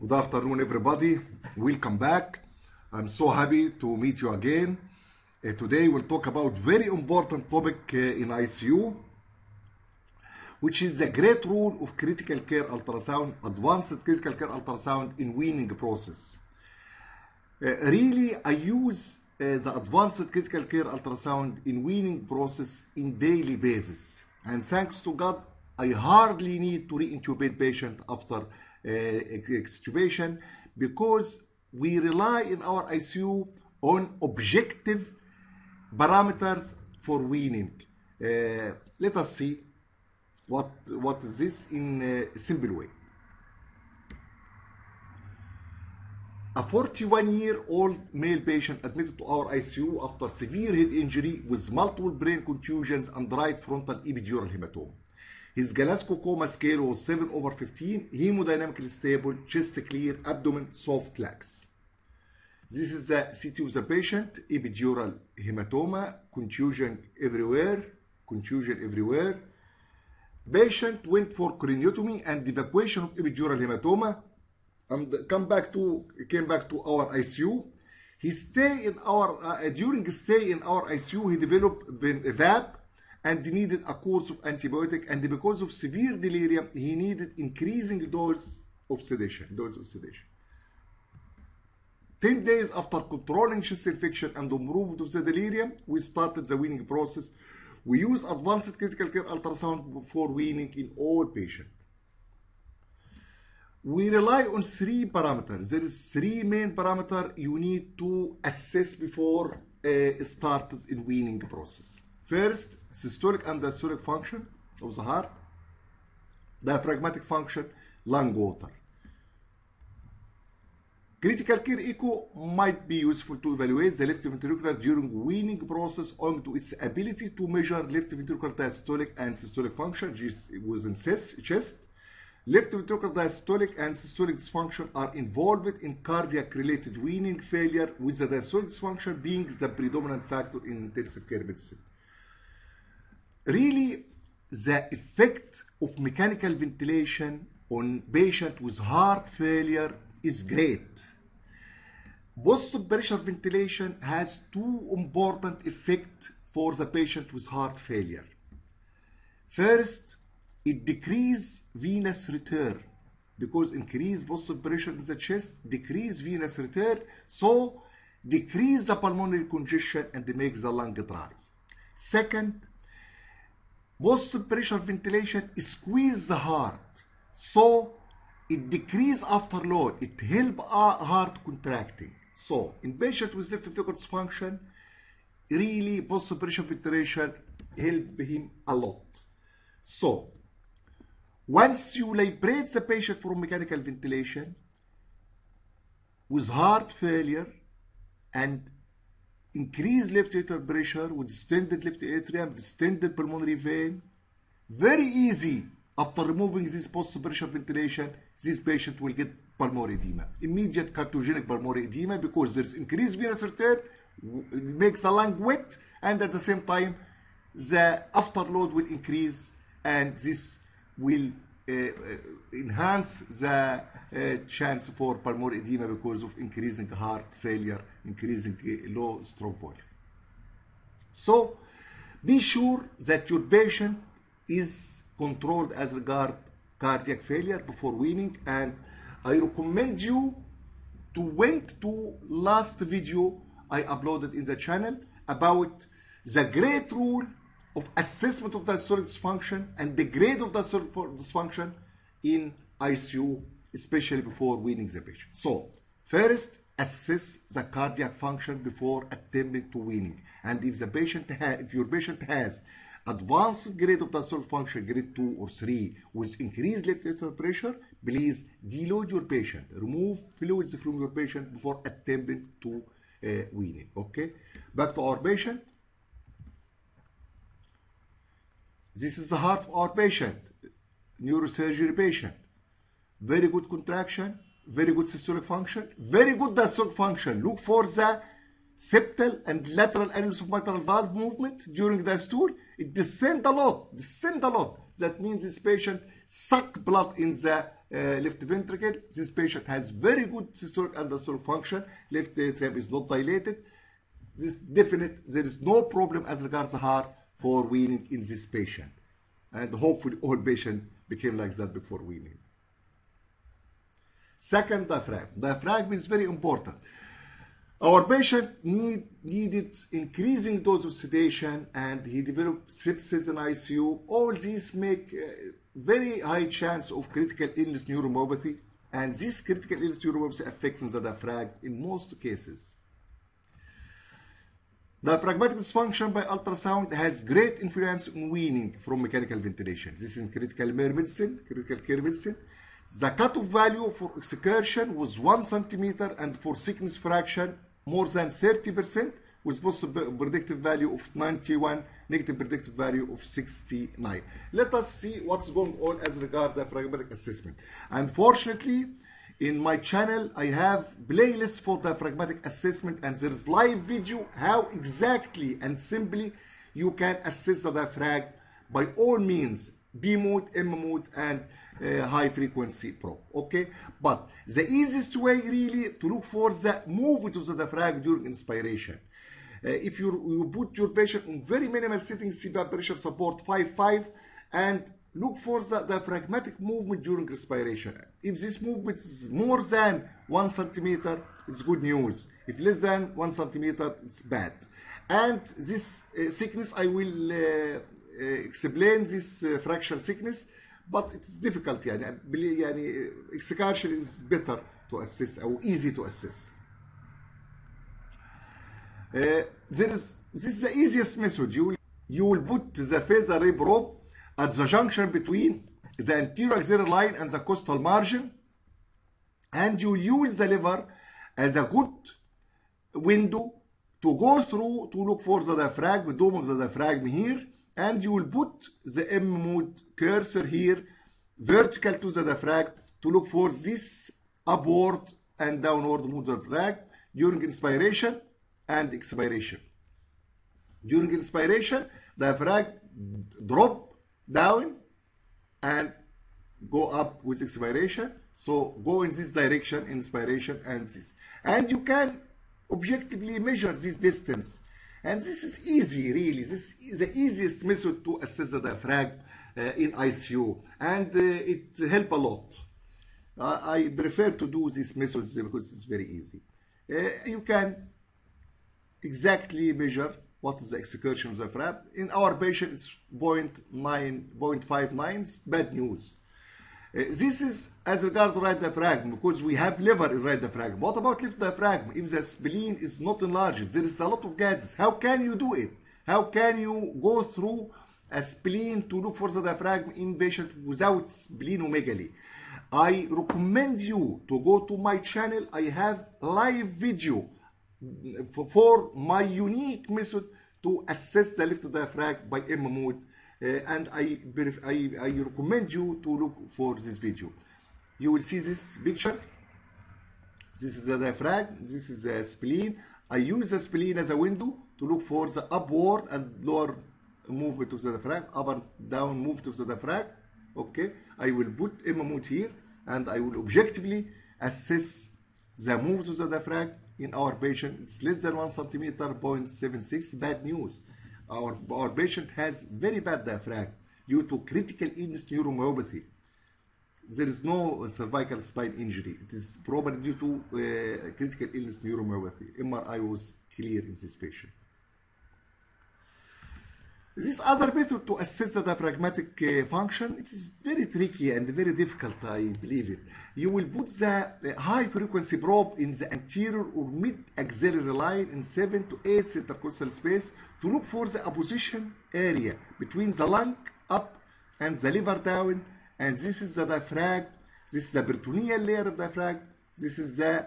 Good afternoon, everybody. Welcome back. I'm so happy to meet you again. Today we'll talk about very important topic in ICU, which is the great role of critical care ultrasound, advanced critical care ultrasound in weaning process. Really, I use the advanced critical care ultrasound in weaning process in daily basis. And thanks to God, I hardly need to re-intubate patient after extubation because we rely in our ICU on objective parameters for weaning. Let us see what is this in a simple way. A 41-year-old male patient admitted to our ICU after severe head injury with multiple brain contusions and right frontal epidural hematoma. His Glasgow coma scale was 7/15, hemodynamically stable, chest clear, abdomen soft lax. This is the CT of the patient, epidural hematoma, contusion everywhere. Patient went for craniotomy and evacuation of epidural hematoma and came back to our ICU. He stayed in our during stay in our ICU, he developed VAP and needed a course of antibiotic, and because of severe delirium, he needed increasing dose of sedation. 10 days after controlling chest infection and improved of the delirium, we started the weaning process. We use advanced critical care ultrasound for weaning in all patients. We rely on 3 parameters. There is 3 main parameters you need to assess before started in weaning process. First, systolic and diastolic function of the heart, diaphragmatic function, lung water. Critical care echo might be useful to evaluate the left ventricular during weaning process owing to its ability to measure left ventricular diastolic and systolic function within chest. Left ventricular diastolic and systolic dysfunction are involved in cardiac-related weaning failure, with the diastolic dysfunction being the predominant factor in intensive care medicine. Really, the effect of mechanical ventilation on patient with heart failure is great. Post-pressure ventilation has 2 important effects for the patient with heart failure. First, it decreases venous return because increased post-pressure in the chest decrease venous return, so decrease the pulmonary congestion and makes the lung dry. Second, post-pressure ventilation squeezes the heart, so it decreases afterload. It helps our heart contracting. So in patient with left ventricular dysfunction, really post-pressure ventilation help him a lot. So once you liberate the patient from mechanical ventilation with heart failure and increase left atrial pressure with distended left atrium, distended pulmonary vein, very easy after removing this post-pressure ventilation, this patient will get pulmonary edema, immediate cardiogenic pulmonary edema, because there's increased venous return, makes the lung wet, and at the same time the afterload will increase, and this will enhance the chance for pulmonary edema because of increasing heart failure, increasing low stroke volume. So be sure that your patient is controlled as regard cardiac failure before weaning, and I recommend you to went to last video I uploaded in the channel about the great rule of assessment of diastolic dysfunction and the grade of diastolic dysfunction in ICU, especially before weaning the patient. So first, assess the cardiac function before attempting to weaning, and if your patient has advanced grade of diastolic function, grade 2 or 3, with increased left atrial pressure, please deload your patient, remove fluids from your patient before attempting to weaning. Okay, back to our patient. This is the heart of our patient, neurosurgery patient. Very good contraction, very good systolic function, very good diastolic function. Look for the septal and lateral annulus of mitral valve movement during the stool. It descend a lot. That means this patient suck blood in the left ventricle. This patient has very good systolic and diastolic function. Left atrium is not dilated. This definite, there is no problem as regards the heart for weaning in this patient. And hopefully all patients became like that before weaning. Second, diaphragm. Diaphragm is very important. Our patient needed increasing dose of sedation and he developed sepsis in ICU. All these make very high chance of critical illness neuromyopathy, and this critical illness neuromyopathy affecting the diaphragm in most cases. Diaphragmatic dysfunction by ultrasound has great influence on weaning from mechanical ventilation. This is in critical medicine, critical care medicine. The cutoff value for excursion was 1 centimeter and for thickness fraction more than 30%, with possible predictive value of 91, negative predictive value of 69. Let us see what's going on as regards diaphragmatic assessment. Unfortunately, in my channel, I have playlists for diaphragmatic assessment, and there is live video how exactly and simply you can assess the diaphragm by all means, B mode, M mode, and high frequency probe. Okay, but the easiest way really to look for the movement of the diaphragm during inspiration. If you put your patient on very minimal settings, CPAP pressure support 5.5, and look for the diaphragmatic movement during respiration. If this movement is more than 1 centimeter, it's good news. If less than 1 centimeter, it's bad. And this thickness, I will explain this fractional thickness, but it's difficult. Yani excursion is better to assess or easy to assess. This is the easiest method. You will put the phase array probe at the junction between the anterior axillary line and the costal margin, and you use the lever as a good window to go through to look for the diaphragm, the dome of the diaphragm here, and you will put the M mode cursor here vertical to the diaphragm to look for this upward and downward move of the diaphragm during inspiration and expiration. During inspiration, diaphragm drop down and go up with expiration. So go in this direction, inspiration and this. And you can objectively measure this distance. And this is easy, really. This is the easiest method to assess the diaphragm in ICU. And it helps a lot. I prefer to do these methods because it's very easy. You can exactly measure what is the excursion of the diaphragm. In our patient, it's 0.59, it's bad news. This is as regards right diaphragm, because we have liver in right diaphragm. What about left diaphragm? If the spleen is not enlarged, there is a lot of gases. How can you do it? How can you go through a spleen to look for the diaphragm in patient without splenomegaly? I recommend you to go to my channel. I have live video for my unique method to assess the left diaphragm by M mode, and I recommend you to look for this video. You will see this picture. This is the diaphragm, this is the spleen. I use the spleen as a window to look for the upward and lower movement of the diaphragm, up and down movement of the diaphragm. Okay, I will put M mode here, and I will objectively assess the movement of the diaphragm. In our patient, it's less than 1 centimeter, 0.76. Bad news. Our patient has very bad diaphragm due to critical illness neuromyopathy. There is no cervical spine injury. It is probably due to critical illness neuromyopathy. MRI was clear in this patient. This other method to assess the diaphragmatic function, it is very tricky and very difficult, I believe it. You will put the high frequency probe in the anterior or mid axillary line in 7 to 8 intercostal space to look for the opposition area between the lung up and the liver down. And this is the diaphragm. This is the peritoneal layer of diaphragm. This is the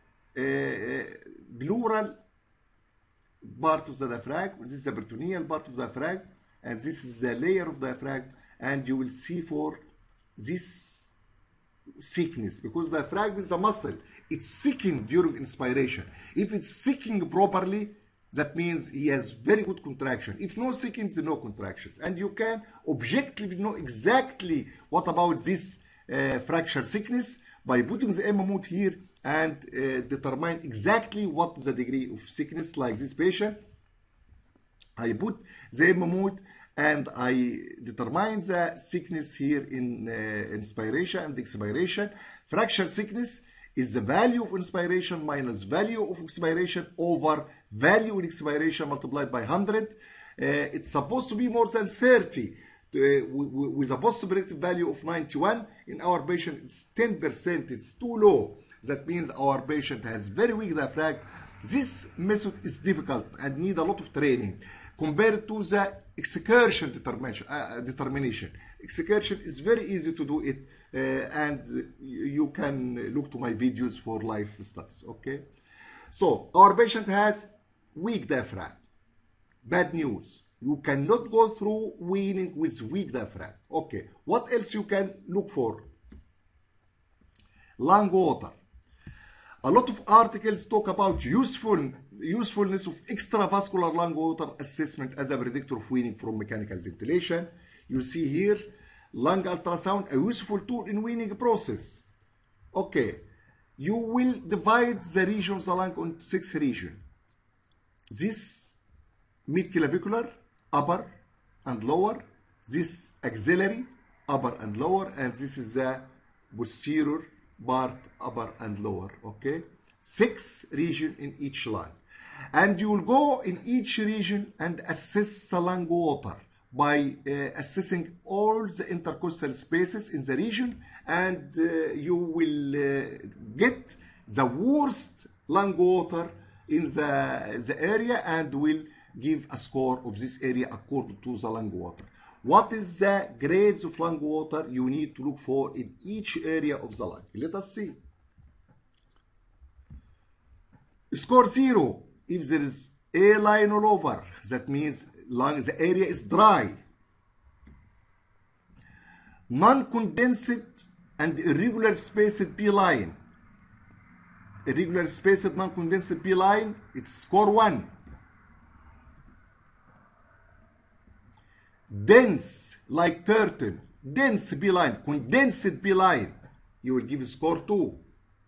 pleural part of the diaphragm. This is the peritoneal part of the diaphragm, and this is the layer of the diaphragm. And you will see for this thickness, because the diaphragm is a muscle. It's thickened during inspiration. If it's thickened properly, that means he has very good contraction. If no thickens, no contractions. And you can objectively know exactly what about this fracture thickness by putting the M mode here and determine exactly what the degree of thickness. Like this patient, I put the M mode and I determine the thickness here in inspiration and expiration. Fracture thickness is the value of inspiration minus value of expiration over value in expiration multiplied by 100. It's supposed to be more than 30 with a positive predictive value of 91. In our patient, it's 10%. It's too low. That means our patient has very weak diaphragm. This method is difficult and need a lot of training compared to the excursion determination. Excursion is very easy to do it, and you can look to my videos for live studies. Okay, so our patient has weak diaphragm. Bad news, you cannot go through weaning with weak diaphragm. Okay, what else you can look for? Lung water. A lot of articles talk about usefulness of extravascular lung water assessment as a predictor of weaning from mechanical ventilation. You see here, lung ultrasound, a useful tool in weaning process. Okay, you will divide the region of the lung into 6 regions. This mid-clavicular, upper and lower. This axillary, upper and lower. And this is the posterior part, upper and lower. Okay, 6 regions in each lung. And you will go in each region and assess the lung water by assessing all the intercostal spaces in the region, and you will get the worst lung water in the area and will give a score of this area according to the lung water. What is the grades of lung water you need to look for in each area of the lung? Let us see. Score 0 if there is A line all over. That means the area is dry. Non-condensed and irregular spaced B line. Irregular spaced non-condensed B line, it's score 1. Dense, like curtain, dense B line, condensed B line, you will give score 2.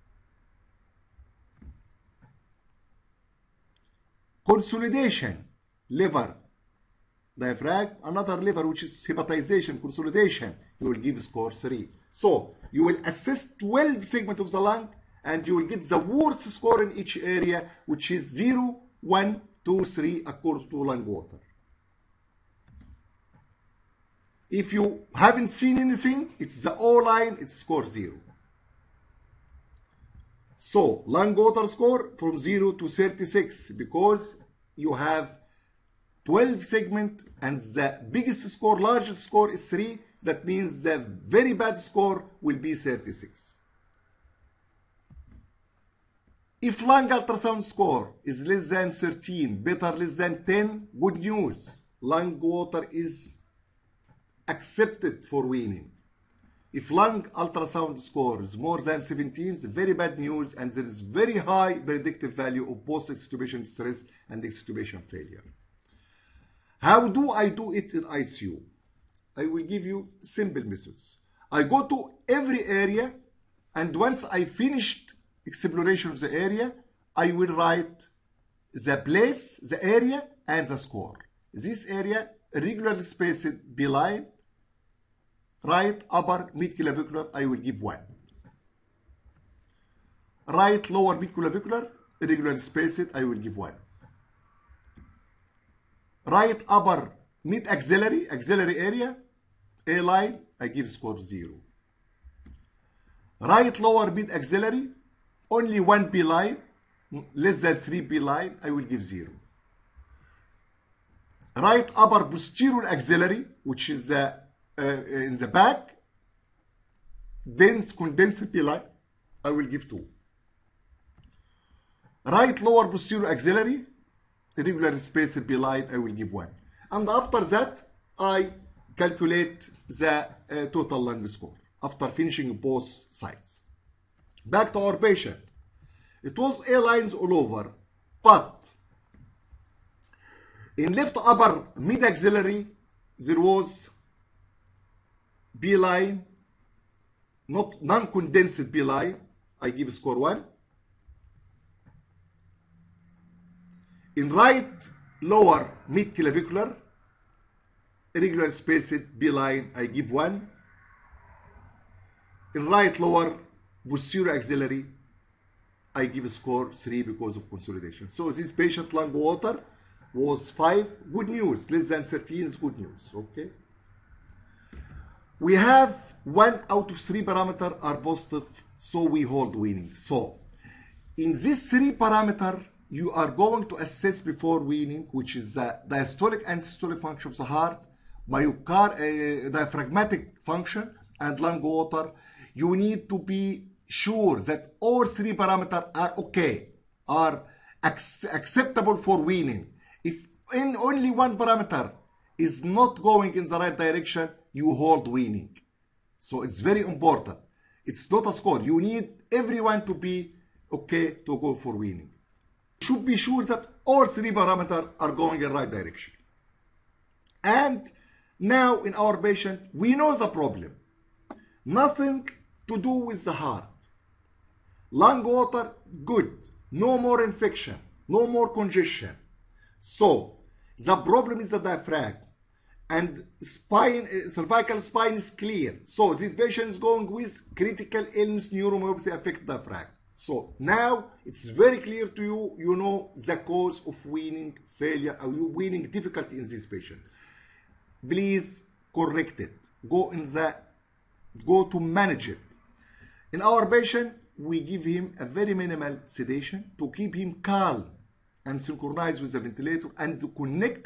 Consolidation, liver, diaphragm, another liver, which is hepatization, consolidation, you will give score 3. So you will assess 12 segments of the lung and you will get the worst score in each area, which is 0, 1, 2, 3 according to lung water. If you haven't seen anything, it's the O line, it's score 0. So lung water score from 0 to 36 because you have 12 segments and the biggest score, largest score is 3. That means the very bad score will be 36. If lung ultrasound score is less than 13, better less than 10, good news. Lung water is accepted for weaning. If lung ultrasound score is more than 17, it's very bad news, and there is very high predictive value of both extubation stress and extubation failure. How do I do it in ICU? I will give you simple methods. I go to every area, and once I finished exploration of the area, I will write the place, the area, and the score. This area, irregularly spaced B line, right upper mid-clavicular, I will give 1. Right lower mid-clavicular, irregularly spaced, I will give 1. Right upper mid-axillary, axillary area, A line, I give score 0. Right lower mid-axillary, only 1 B line, less than 3 B line, I will give 0. Right upper posterior axillary, which is in the back, dense condensed B line, I will give 2. Right lower posterior axillary, irregular spaced B line, I will give 1. And after that, I calculate the total lung score after finishing both sides. Back to our patient. It was A lines all over, but in left upper mid-axillary, there was B line not non-condensed B line, I give score 1. In right lower mid-clavicular, irregular spaced B line, I give 1. In right lower posterior axillary, I give a score 3 because of consolidation. So this patient lung water was 5. Good news. Less than 13 is good news. Okay. We have 1 out of 3 parameters are positive, so we hold weaning. So in this 3 parameter, you are going to assess before weaning, which is the diastolic and systolic function of the heart, diaphragmatic function, and lung water. You need to be sure that all 3 parameters are okay, are acceptable for weaning. If in only 1 parameter is not going in the right direction, you hold weaning. So it's very important. It's not a score. You need everyone to be okay to go for weaning. You should be sure that all 3 parameters are going in the right direction. And now in our patient, we know the problem. Nothing to do with the heart. Lung water, good. No more infection. No more congestion. So the problem is the diaphragm. And cervical spine is clear. So this patient is going with critical illness, neuromyopathy affect diaphragm. So now it's very clear to you, you know the cause of weaning failure or weaning difficulty in this patient. Please correct it. Go to manage it. In our patient, we give him a very minimal sedation to keep him calm and synchronized with the ventilator, and to connect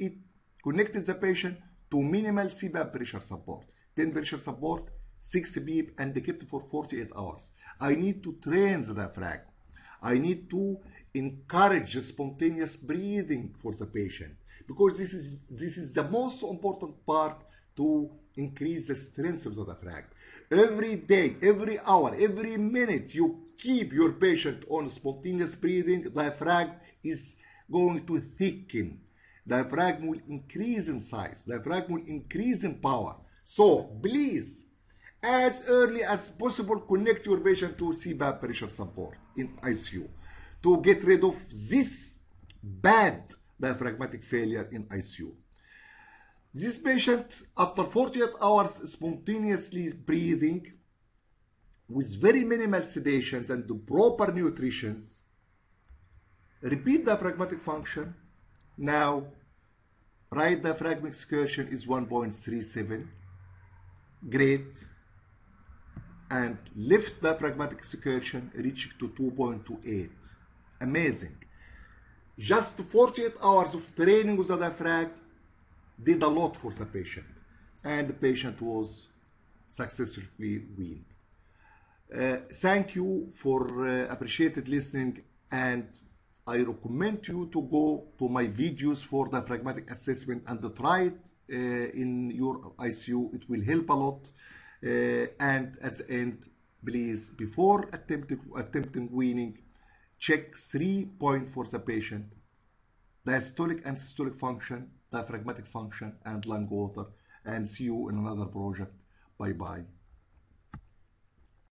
the patient to minimal CPAP pressure support. 10 pressure support, 6 beep, and kept for 48 hours. I need to train the diaphragm. I need to encourage spontaneous breathing for the patient, because this is the most important part to increase the strength of the diaphragm. Every day, every hour, every minute you keep your patient on spontaneous breathing, diaphragm is going to thicken. Diaphragm will increase in size. Diaphragm will increase in power. So please, as early as possible, connect your patient to CPAP pressure support in ICU to get rid of this bad diaphragmatic failure in ICU. This patient, after 48 hours spontaneously breathing with very minimal sedations and proper nutrition, repeat diaphragmatic function. Now, right diaphragmatic excursion is 1.37, great, and left diaphragmatic excursion reaching to 2.28, amazing. Just 48 hours of training with the diaphragm did a lot for the patient, and the patient was successfully weaned. Thank you for appreciated listening, and I recommend you to go to my videos for diaphragmatic assessment and try it in your ICU. It will help a lot. And at the end, please, before attempting weaning, check 3 points for the patient: diastolic and systolic function, diaphragmatic function, and lung water. And see you in another project. Bye-bye.